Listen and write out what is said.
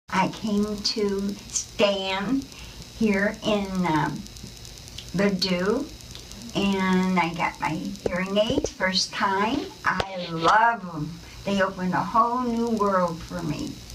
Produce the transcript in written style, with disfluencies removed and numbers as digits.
I came to Stan here in Ladue, and I got my hearing aids first time. I love them. They opened a whole new world for me.